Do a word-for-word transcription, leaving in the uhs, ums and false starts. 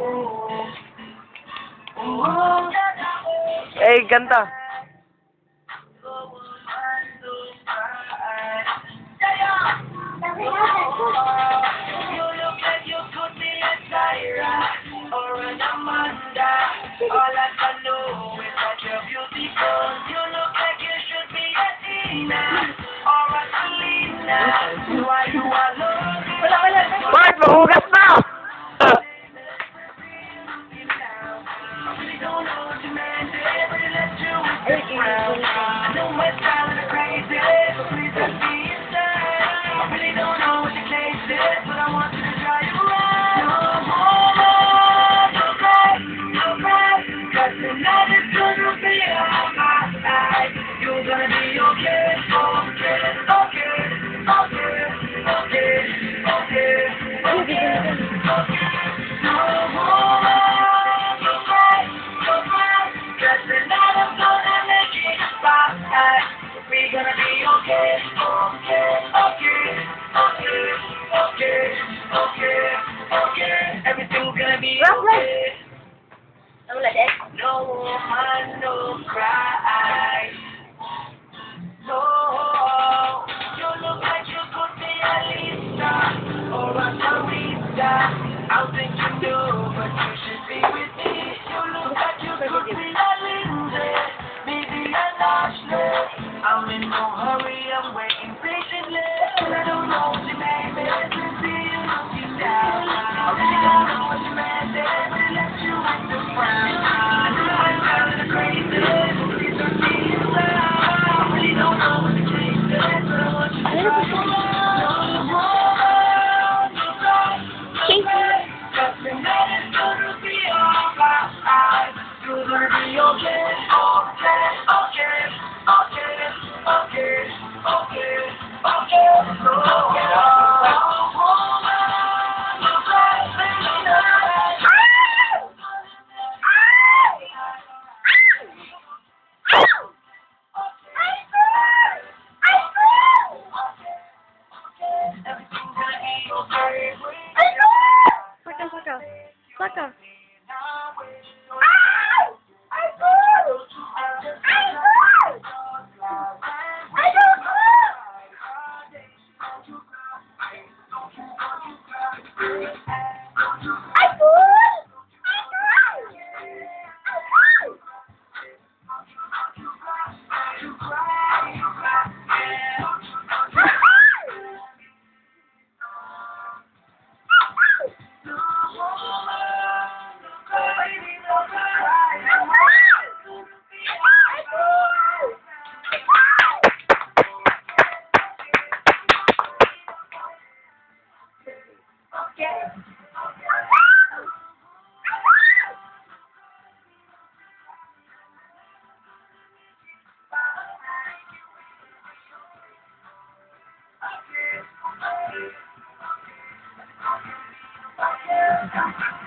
Eh, kanta. Or an Amanda, all I can know is that you're beautiful. You look like you should be a Tina or a Selena. Why you are looking? Bakit mahugas na? I really don't know what you meant, but let you stick around. I know my style is crazy, but please don't be inside. I really don't know what your taste is, but I want you to try it right. No more, no cry, no cry, 'cause tonight is gonna be alright. You're gonna be okay, okay, okay, okay, okay, okay, okay, okay. No more, no cry, no cry, 'cause tonight I'm gonna make it right. We're gonna be okay, okay, okay, okay, okay, okay, okay. Everything's gonna be okay. No woman, no cry. No, you look like you could be a Lisa or a Sarita. I think you knew, but you should be with me. You look like you could be a Lindsay, maybe an Ashley. I'm in no hurry, I'm waiting patiently. I don't know what your name is, to see you looking down. I really don't know what your man did, but he left you with the frown. I know I'm kind of crazy, but please don't be inside. I really don't know what the case is, but I want you to try it. No more, no cry, no cry, 'cause tonight is gonna be alright. You're gonna be okay, okay, okay, okay, okay, okay, okay. No more, no cry, no cry. Everything's gonna be okay. Saka, saka. Saka. Okay.